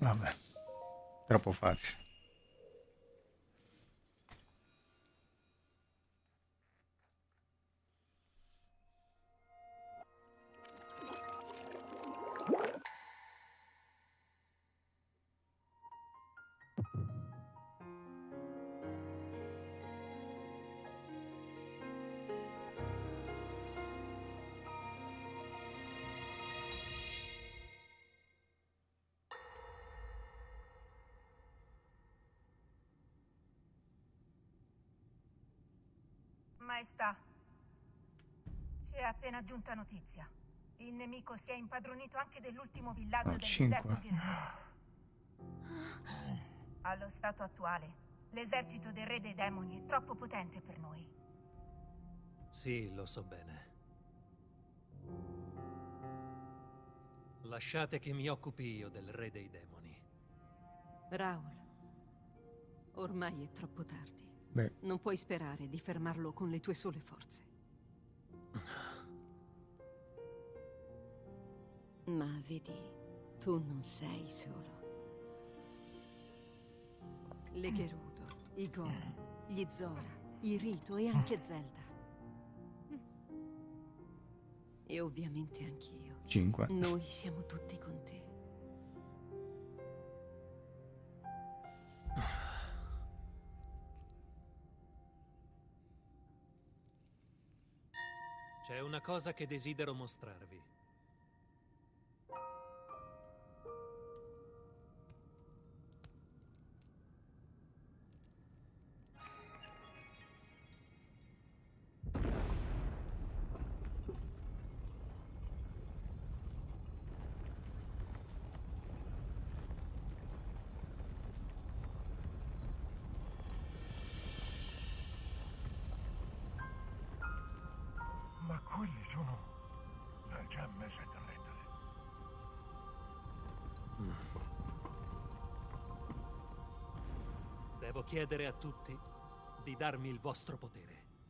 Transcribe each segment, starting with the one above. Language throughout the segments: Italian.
Vabbè, troppo facile. Maestà, ci è appena giunta notizia. Il nemico si è impadronito anche dell'ultimo villaggio del deserto 5. Gerudo. Allo stato attuale, l'esercito del re dei demoni è troppo potente per noi. Sì, lo so bene. Lasciate che mi occupi io del re dei demoni. Raul, ormai è troppo tardi. Beh, Non puoi sperare di fermarlo con le tue sole forze. Ma vedi, tu non sei solo. Le Gerudo, i Golem, gli Zora, i Rito e anche Zelda. E ovviamente anch'io. 5. Noi siamo tutti con te. C'è una cosa che desidero mostrarvi. Ma quelli sono le gemme segrete. Devo chiedere a tutti di darmi il vostro potere.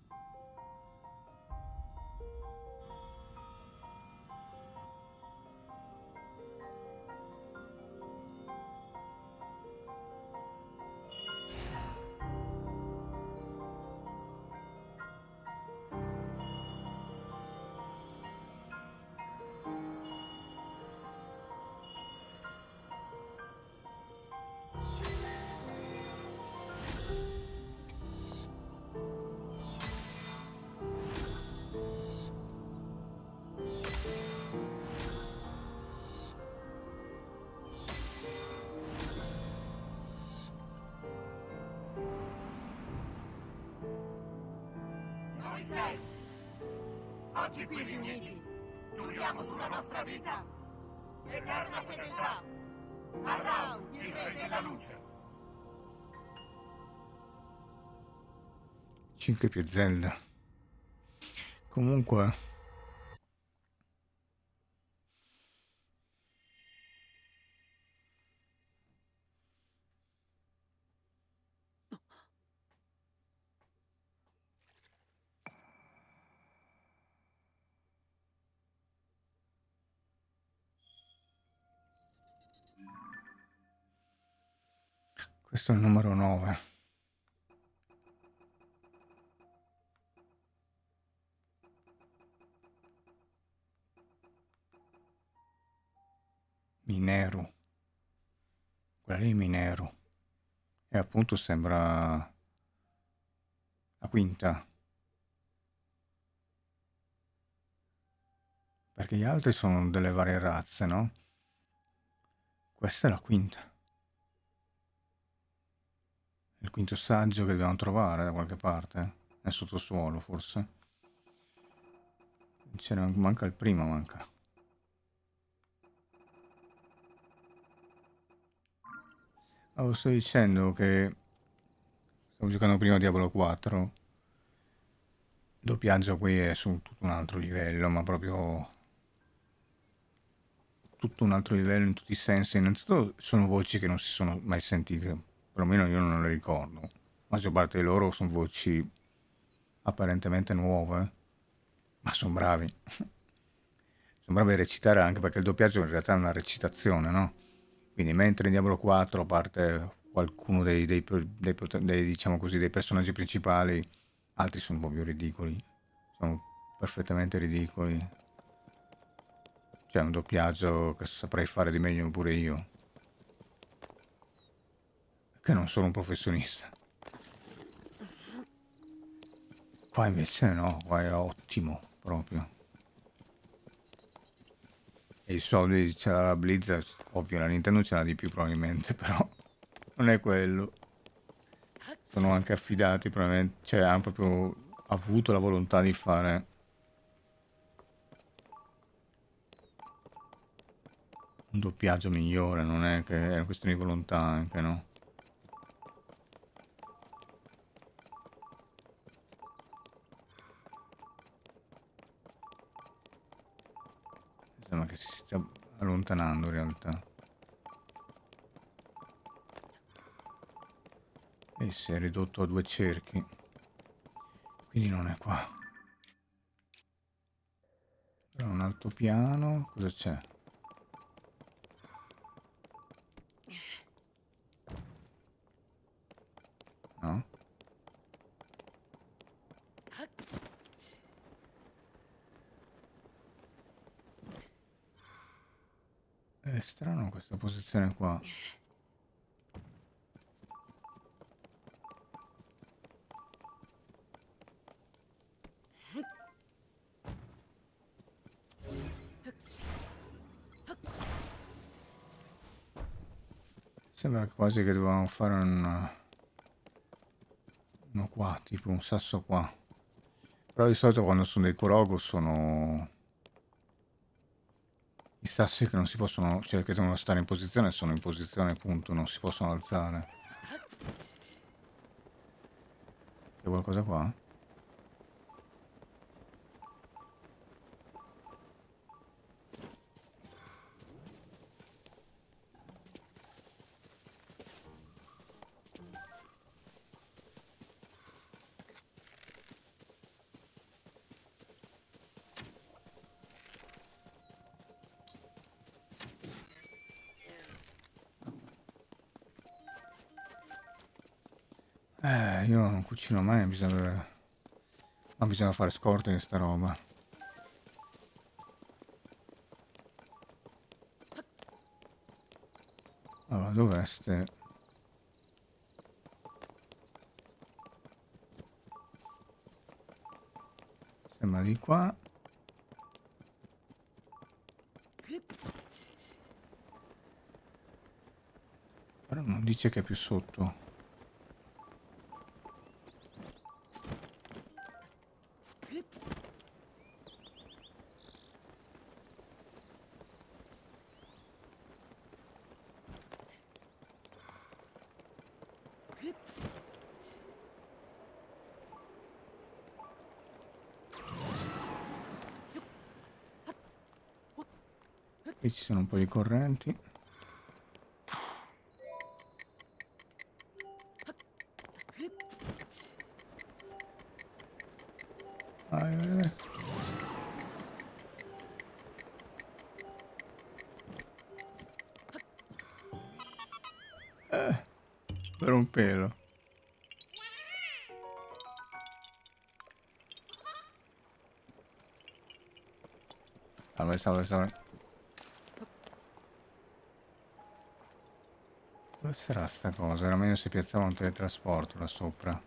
Noi sei. Oggi qui riuniti, giuriamo sulla nostra vita. Eterna fedeltà. A Raul, il re della luce. 5 più Zelda. Comunque questo è il numero 9. Mineru. Quella lì è Mineru. E appunto sembra la quinta. Perché gli altri sono delle varie razze, no? Questa è la quinta. Il quinto saggio che dobbiamo trovare da qualche parte. Nel sottosuolo, forse. Ce ne manca il primo, manca. Allora, sto dicendo che stavo giocando prima a Diablo 4. Il doppiaggio qui è su tutto un altro livello, ma proprio tutto un altro livello in tutti i sensi. Innanzitutto sono voci che non si sono mai sentite, perlomeno io non le ricordo. La maggior parte di loro sono voci apparentemente nuove, ma sono bravi. Sono bravi a recitare, anche perché il doppiaggio in realtà è una recitazione, no? Quindi mentre in Diablo 4, a parte qualcuno diciamo così, dei personaggi principali, altri sono proprio ridicoli. Sono perfettamente ridicoli. C'è un doppiaggio che saprei fare di meglio pure io, che non sono un professionista. Qua invece no, qua è ottimo proprio. E i soldi c'era la Blizzard, ovvio la Nintendo ce l'ha di più probabilmente, però non è quello. Sono anche affidati probabilmente, cioè hanno proprio avuto la volontà di fare un doppiaggio migliore, non è che è una questione di volontà anche, no? Sembra che si stia allontanando in realtà. E si è ridotto a 2 cerchi. Quindi non è qua. Però un altopiano, cosa c'è? No? È strano questa posizione qua. Sembra quasi che dovevamo fare uno qua, tipo un sasso qua. Però di solito quando sono dei Korogu sono i sassi che non si possono, cioè che devono stare in posizione, sono in posizione appunto, non si possono alzare. C'è qualcosa qua? Io non cucino mai, ma bisogna fare scorte di sta roba. Allora, dov'è ste? Sembra di qua. Però non dice che è più sotto. Qui ci sono un po' di correnti. Vai, vai, vai. Per un pelo. Salve, salve, salve. Dove sarà sta cosa? Era meglio se piazzava un teletrasporto là sopra.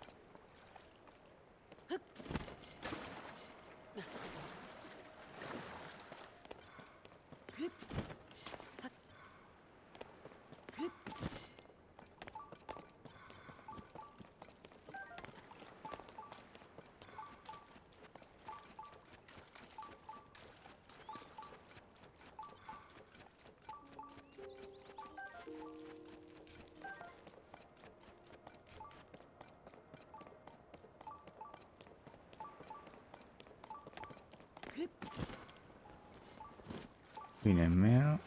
Qui nemmeno.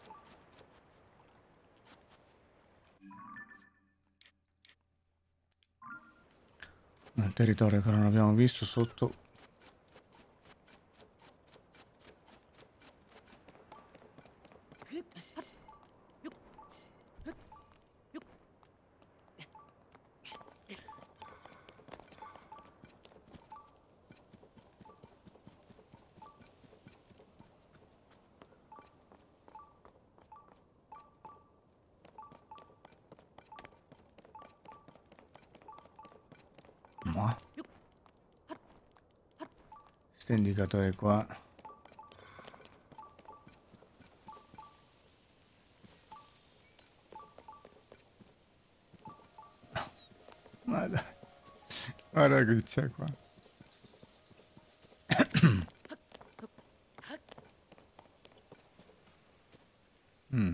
Un territorio che non abbiamo visto sotto. Questo indicatore qua. Ma dai, guarda che c'è qua. Mm.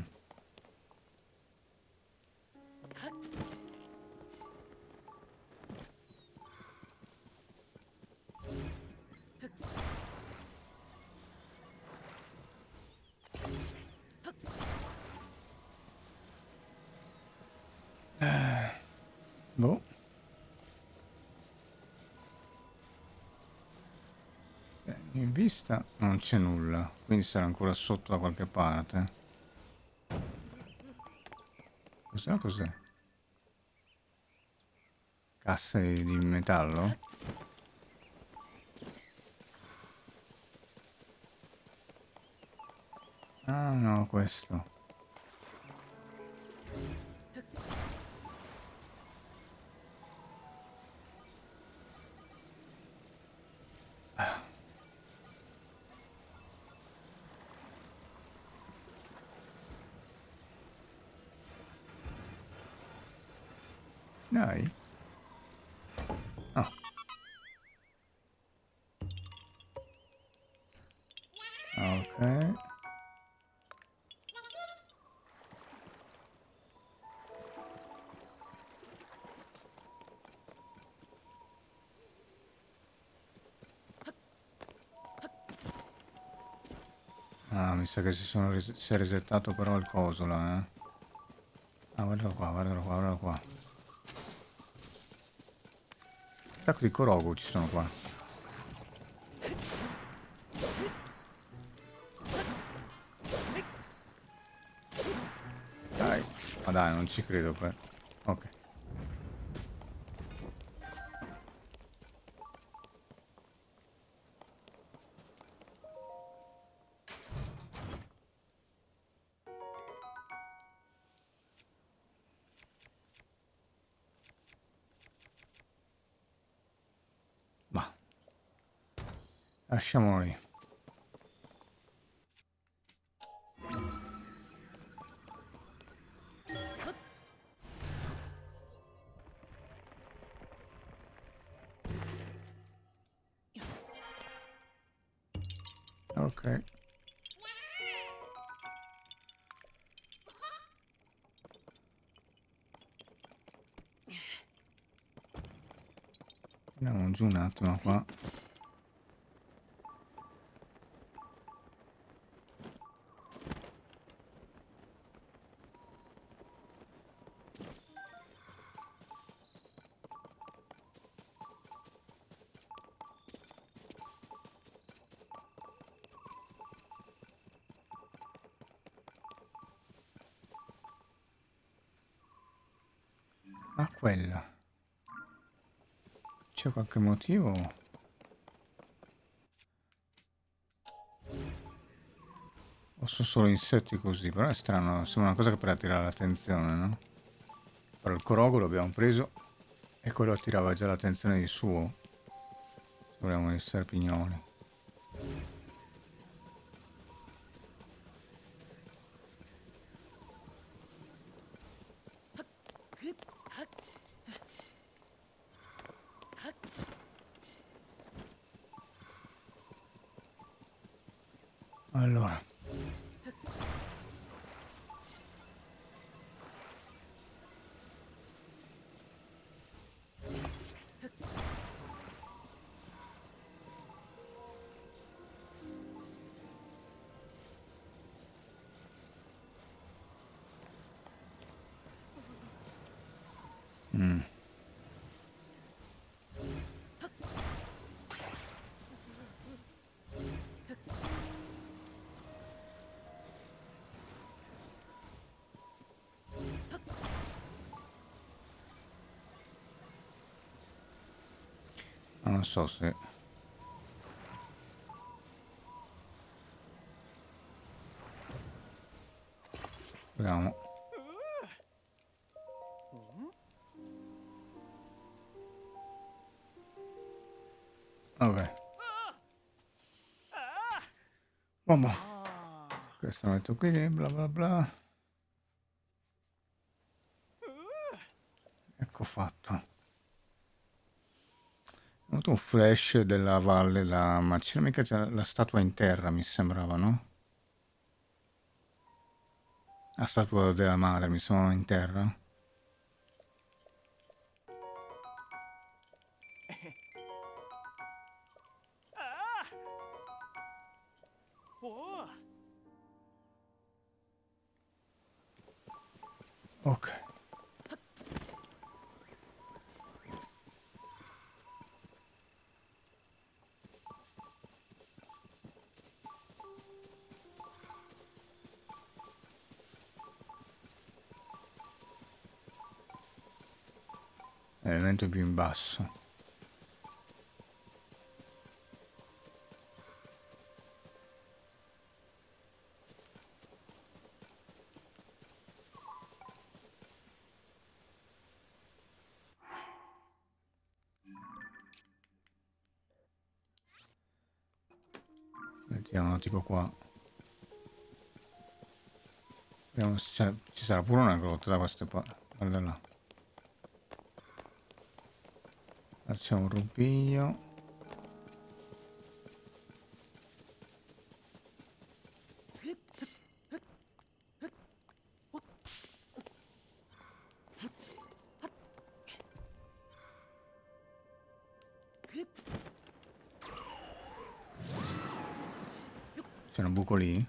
Boh. In vista non c'è nulla, quindi sarà ancora sotto da qualche parte. Cos'è? Cos'è? Casse di metallo? Ah no, questo. Dai. Ah. Ok. Ah, mi sa che si è resettato però il coso là, eh. Ah, guardalo qua, guardalo qua, guardalo qua. Un sacco di Korogu ci sono qua. Dai. Ma dai, non ci credo per... Ok. Ma lasciamolo lì. Ok. Andiamo giù un attimo qua. Ah, quella. C'è qualche motivo? O sono solo insetti così? Però è strano, sembra una cosa che per attirare l'attenzione, no? Però il Korogu l'abbiamo preso e quello attirava già l'attenzione di suo. Dovremmo essere pignoli. Allora. Mm. Non so se... Vediamo. Ok. Vabbè, questo lo metto qui, bla bla bla. Ecco fatto. Ho avuto un flash della valle là, ma c'era mica già la statua in terra, mi sembrava, no? La statua della madre, mi sembrava in terra. Ok. L'elemento più in basso. Mettiamo tipo qua. Vediamo se ci sarà pure una grotta da queste parti. Guarda là. Facciamo un rubiglio. C'è un buco lì.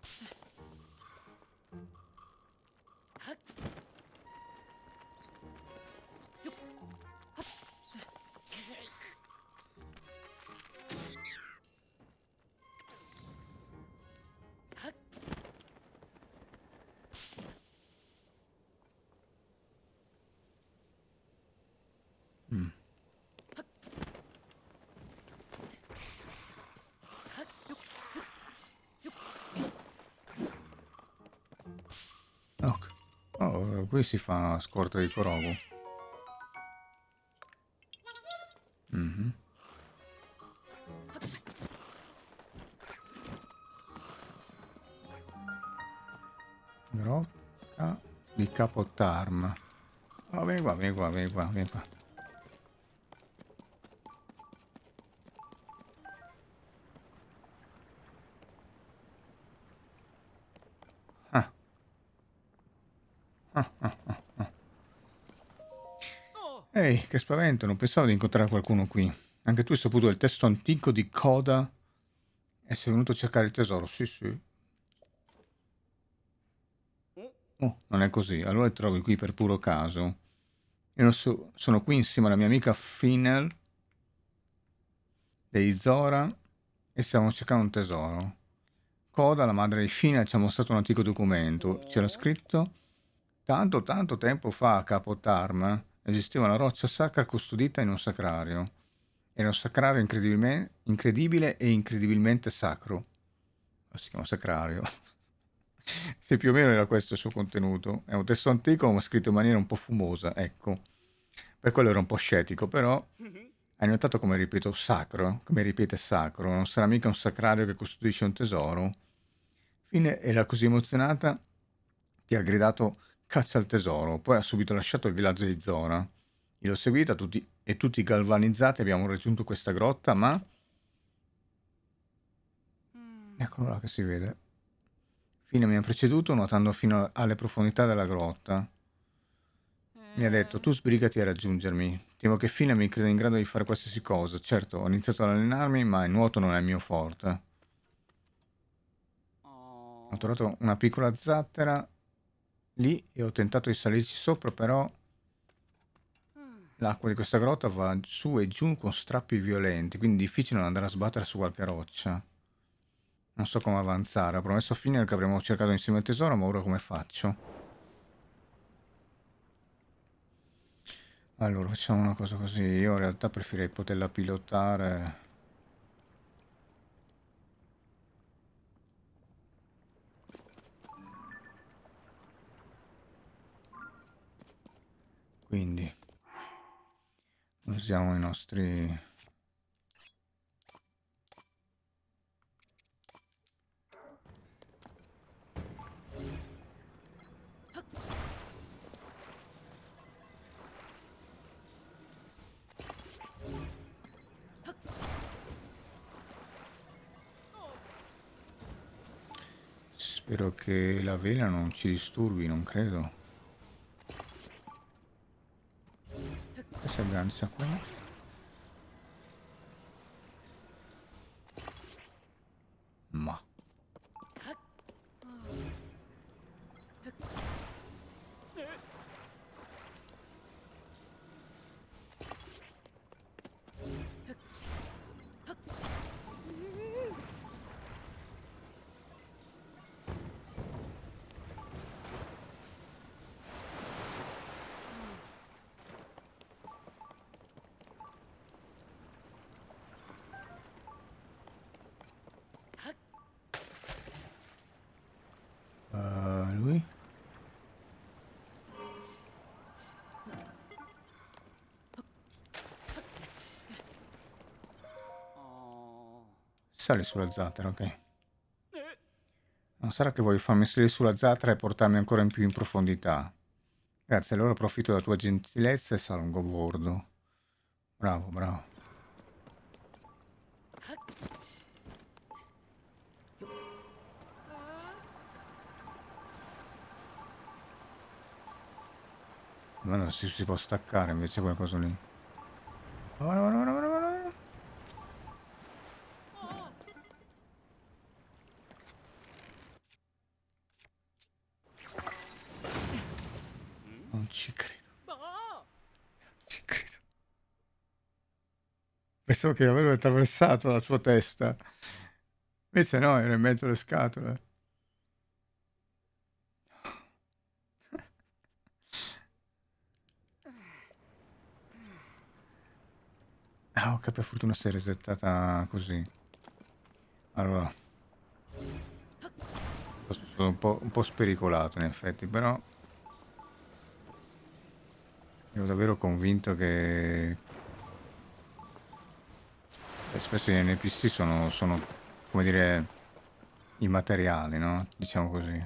Ok. Oh, qui si fa scorta di Korogu. Mhm. Grotta di Capotarm. Oh, vieni qua, vieni qua, vieni qua, vieni qua. Ah. Ah, ah, ah, ah. Ehi, che spavento, non pensavo di incontrare qualcuno qui. Anche tu hai saputo del testo antico di Coda e sei venuto a cercare il tesoro, sì sì. Oh, non è così, allora ti trovi qui per puro caso. Io non sono qui insieme alla mia amica Finel dei Zora e stiamo cercando un tesoro. Coda, la madre di Finel, ci ha mostrato un antico documento. C'era scritto: tanto tempo fa a Capo Tarm esisteva una roccia sacra custodita in un sacrario. Era un sacrario incredibile e incredibilmente sacro. Si chiama sacrario. Se più o meno era questo il suo contenuto. È un testo antico ma scritto in maniera un po' fumosa, ecco. Per quello ero un po' scettico, però hai notato come ripeto sacro? Come ripete sacro? Non sarà mica un sacrario che custodisce un tesoro? Fine era così emozionata che ha gridato caccia al tesoro, poi ha subito lasciato il villaggio di Zora. Io l'ho seguita tutti galvanizzati abbiamo raggiunto questa grotta, ma... Eccolo là che si vede. Fine mi ha preceduto nuotando fino alle profondità della grotta. Mi ha detto, tu sbrigati a raggiungermi. Temo che Fine mi creda in grado di fare qualsiasi cosa. Certo, ho iniziato ad allenarmi, ma il nuoto non è il mio forte. Ho trovato una piccola zattera lì e ho tentato di salirci sopra, però l'acqua di questa grotta va su e giù con strappi violenti, quindi è difficile non andare a sbattere su qualche roccia. Non so come avanzare. Ho promesso a Fine che avremmo cercato insieme il tesoro, ma ora come faccio? Allora, facciamo una cosa così. Io in realtà preferirei poterla pilotare. Quindi usiamo i nostri... Spero che la vela non ci disturbi, non credo. E si aggancia qua. Ma. Lui? Sali sulla zattera, ok. Non sarà che vuoi farmi salire sulla zattera e portarmi ancora in più in profondità. Grazie, allora approfitto della tua gentilezza e salgo a bordo. Bravo, bravo. Ma no, si può staccare invece qualcosa lì. Ora, ora, ora, ora, ora. Non ci credo. Non ci credo. Pensavo che avevo attraversato la sua testa. Invece no, era in mezzo alle scatole. Ah, ok, per fortuna si è resettata così. Allora. Sono un po' spericolato in effetti, però ero davvero convinto che spesso gli NPC sono, come dire, immateriali, no? Diciamo così.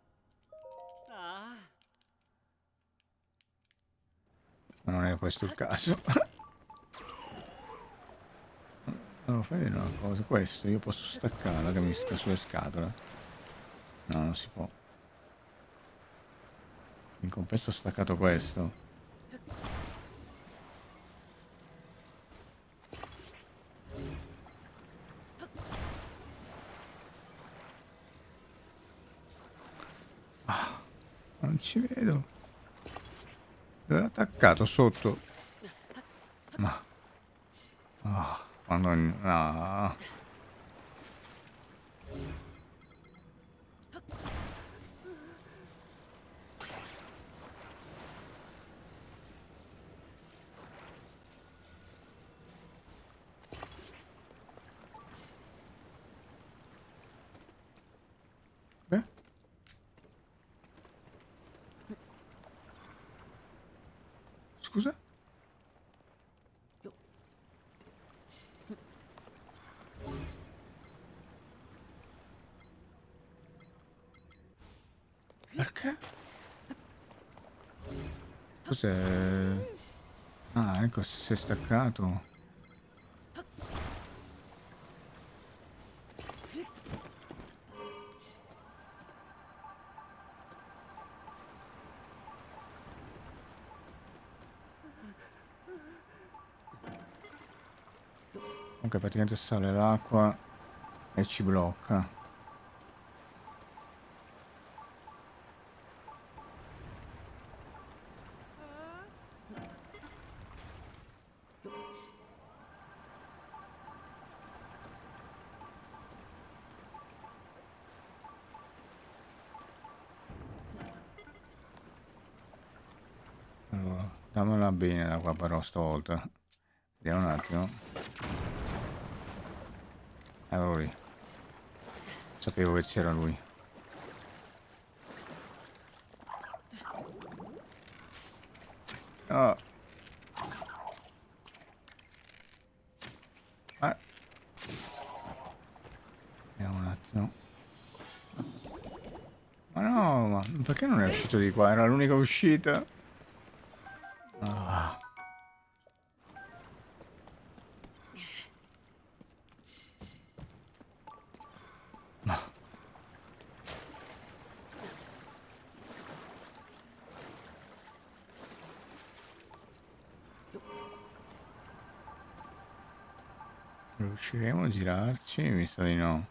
Ma non era questo il caso. Allora, fai vedere una cosa, questo io posso staccarla che mi sta sulle scatole. No, non si può. In compenso ho staccato questo. Ah, non ci vedo. Dove l'ho attaccato sotto? Ma... Ah, quando... Ah. Beh. Scusa? Perché? Cos'è? Ah, ecco, si è staccato. Ok, praticamente sale l'acqua e ci blocca. Allora, dammela bene da qua però stavolta. Vediamo un attimo. Eccolo lì. Sapevo che c'era lui. Oh. Vediamo un attimo. Ma no, ma perché non è uscito di qua? Era l'unica uscita. Ah. Riusciremo a girarci? Mi sa di no.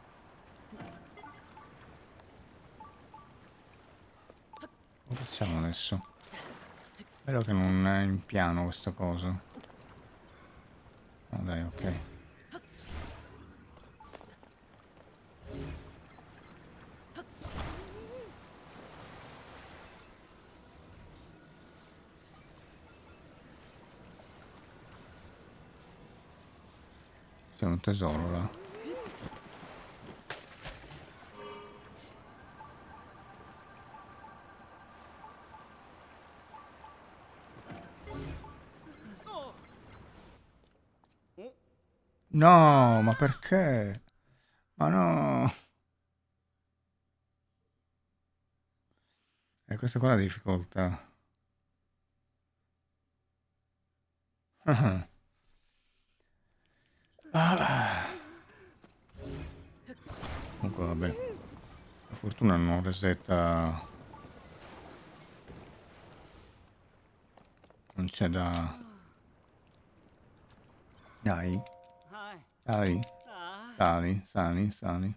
Cosa facciamo adesso? Spero che non è in piano questa cosa. Oh dai, ok. C'è un tesoro là. No, ma perché? Ma no. E questa qua è la difficoltà. Ah. Ah. Comunque vabbè. La fortuna non resetta. Non c'è da. Dai. Dai. Sali, sali, sali.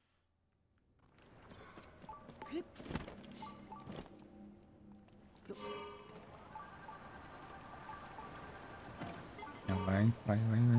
No, vai, vai, vai, vai.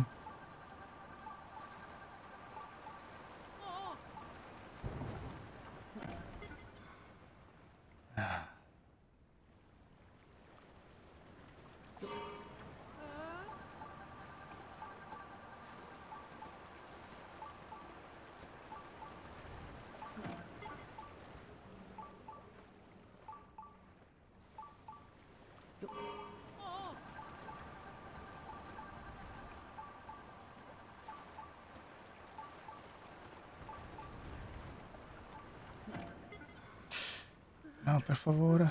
No, per favore.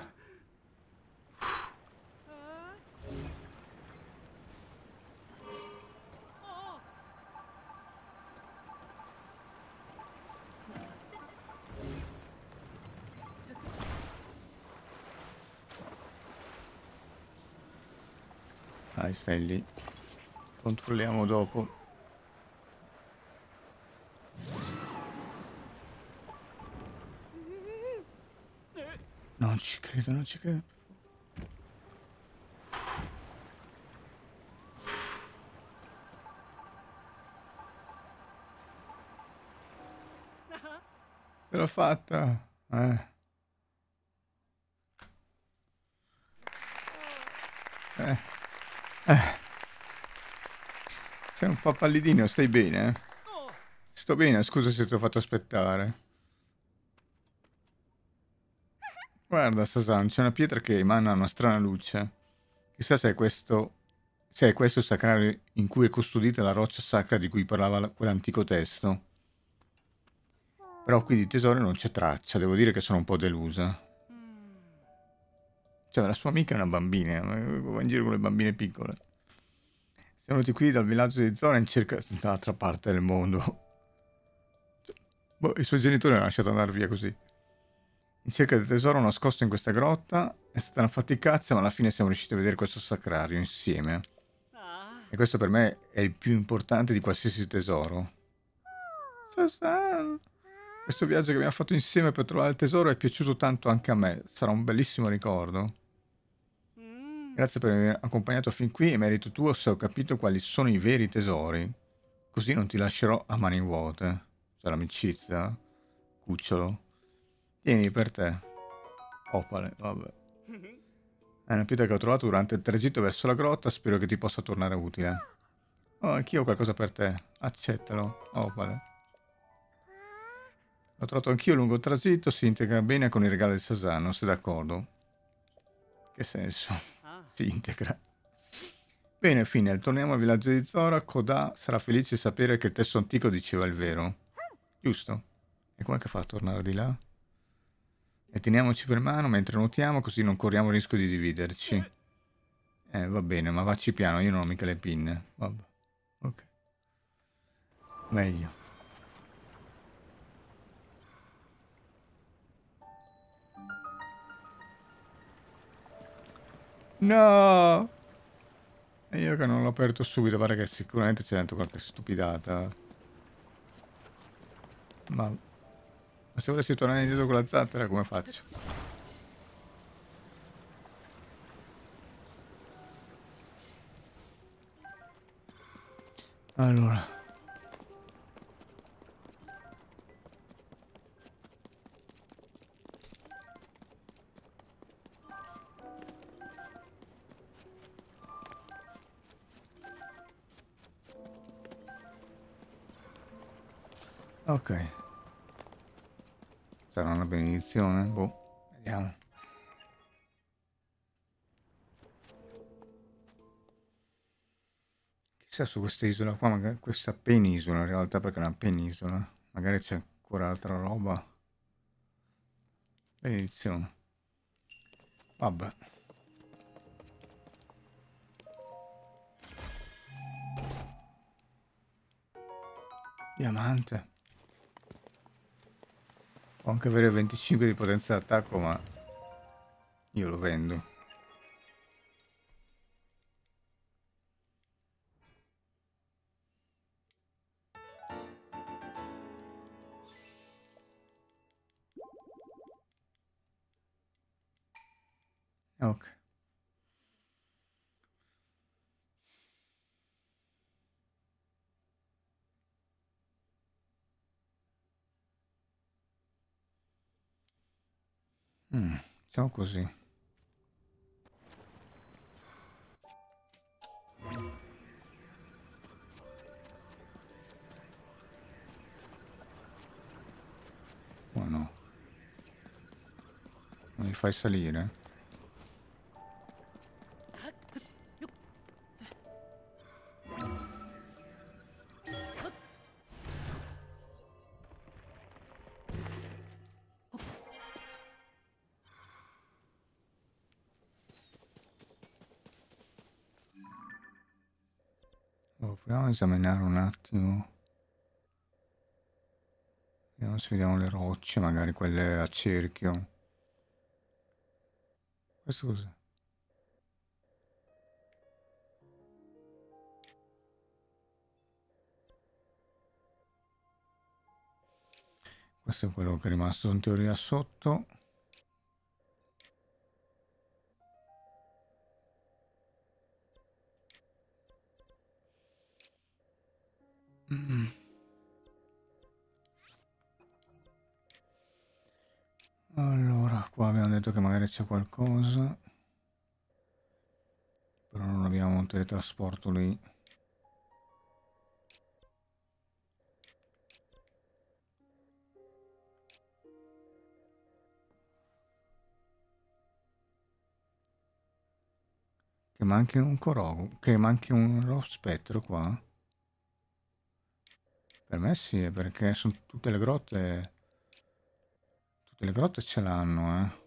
Dai, stai lì. Controlliamo dopo. Non ci credo, non ci credo. Ce l'ho fatta. Sei un po' pallidino, stai bene? Sto bene, scusa se ti ho fatto aspettare. Guarda, Sasan, c'è una pietra che emana una strana luce. Chissà se è questo. Se è questo il sacrario in cui è custodita la roccia sacra di cui parlava quell'antico testo. Però qui di tesoro non c'è traccia, devo dire che sono un po' delusa. Cioè, la sua amica è una bambina, va in giro con le bambine piccole. Siamo venuti qui dal villaggio di Zora in cerca dall'altra parte del mondo. Boh, i suoi genitori l'hanno lasciato andare via così. In cerca del tesoro nascosto in questa grotta. È stata una faticazza, ma alla fine siamo riusciti a vedere questo sacrario insieme. E questo per me è il più importante di qualsiasi tesoro. Susan! Questo viaggio che abbiamo fatto insieme per trovare il tesoro è piaciuto tanto anche a me. Sarà un bellissimo ricordo. Grazie per avermi accompagnato fin qui e merito tuo se ho capito quali sono i veri tesori. Così non ti lascerò a mani vuote. Cioè l'amicizia. Cucciolo. Tieni per te. Opale, vabbè. È una pietra che ho trovato durante il tragitto verso la grotta, spero che ti possa tornare utile. Oh, anch'io ho qualcosa per te. Accettalo. Opale. L'ho trovato anch'io lungo il tragitto, si integra bene con il regalo di Sasano, sei d'accordo? Che senso? Si integra. Bene, fine, torniamo al villaggio di Zora. Koda sarà felice di sapere che il testo antico diceva il vero. Giusto? E come che fa a tornare di là? E teniamoci per mano mentre nuotiamo, così non corriamo il rischio di dividerci. Va bene, ma vacci piano, io non ho mica le pinne. Vabbè. Ok. Meglio. No! E io che non l'ho aperto subito, pare che sicuramente c'è dentro qualche stupidata. Ma se volessi tornare indietro con la zattera, come faccio? Allora. Ok. Sarà una benedizione? Boh, vediamo. Chissà su questa isola qua, magari questa penisola in realtà, perché è una penisola. Magari c'è ancora altra roba. Benedizione. Vabbè. Diamante. Può anche avere 25 di potenza d'attacco, ma io lo vendo. Ok. Facciamo così. Oh no. Non li fai salire? Oh, proviamo a esaminare un attimo. Vediamo se vediamo le rocce, magari quelle a cerchio. Questo cos'è? Questo è quello che è rimasto in teoria sotto. Allora, qua abbiamo detto che magari c'è qualcosa. Però non abbiamo un teletrasporto lì. Che manchi un Korogu, che manchi un Rough Spettro qua. Per me sì, è perché sono tutte le grotte. Tutte le grotte ce l'hanno, eh.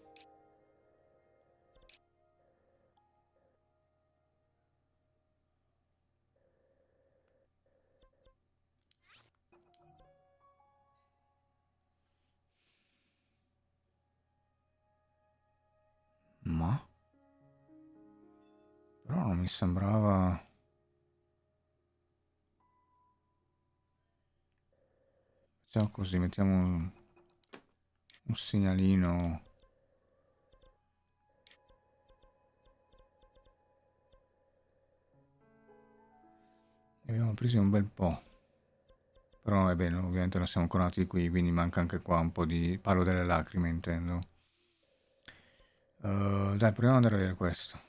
Ma però non mi sembrava. Facciamo così, mettiamo un segnalino. Ne abbiamo presi un bel po'. Però è bene, ovviamente non siamo ancora nati qui, quindi manca anche qua un po' di. Parlo delle lacrime, intendo. Dai, proviamo ad andare a vedere questo.